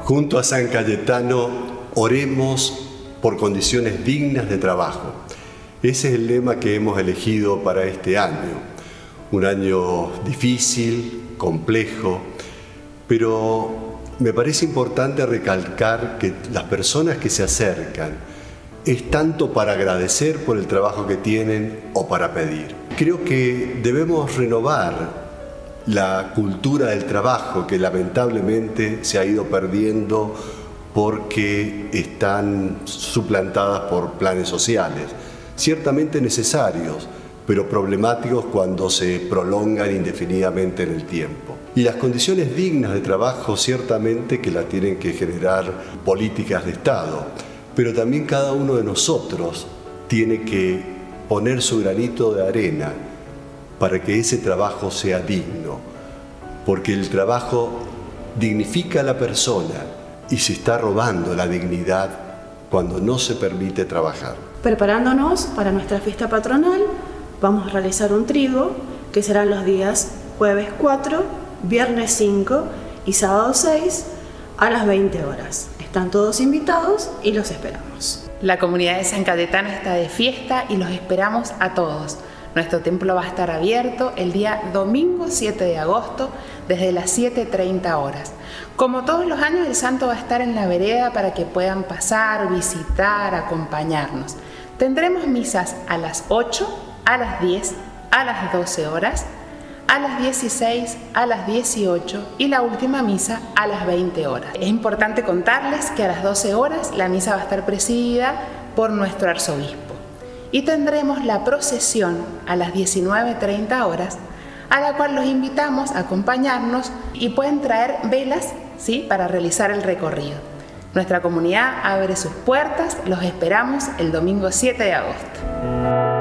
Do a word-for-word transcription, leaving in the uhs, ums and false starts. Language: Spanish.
Junto a San Cayetano, oremos por condiciones dignas de trabajo. Ese es el lema que hemos elegido para este año. Un año difícil, complejo, pero me parece importante recalcar que las personas que se acercan es tanto para agradecer por el trabajo que tienen o para pedir. Creo que debemos renovar la cultura del trabajo que lamentablemente se ha ido perdiendo porque están suplantadas por planes sociales, ciertamente necesarios, pero problemáticos cuando se prolongan indefinidamente en el tiempo. Y las condiciones dignas de trabajo ciertamente que las tienen que generar políticas de Estado, pero también cada uno de nosotros tiene que poner su granito de arena para que ese trabajo sea digno, porque el trabajo dignifica a la persona y se está robando la dignidad cuando no se permite trabajar. Preparándonos para nuestra fiesta patronal, vamos a realizar un trigo que serán los días jueves cuatro, viernes cinco y sábado seis a las veinte horas. Están todos invitados y los esperamos. La comunidad de San Cayetano está de fiesta y los esperamos a todos. Nuestro templo va a estar abierto el día domingo siete de agosto desde las siete treinta horas. Como todos los años, el santo va a estar en la vereda para que puedan pasar, visitar, acompañarnos. Tendremos misas a las ocho, a las diez, a las doce horas, a las dieciséis, a las dieciocho y la última misa a las veinte horas. Es importante contarles que a las doce horas la misa va a estar presidida por nuestro arzobispo y tendremos la procesión a las diecinueve treinta horas, a la cual los invitamos a acompañarnos y pueden traer velas, ¿sí?, para realizar el recorrido. Nuestra comunidad abre sus puertas, los esperamos el domingo siete de agosto.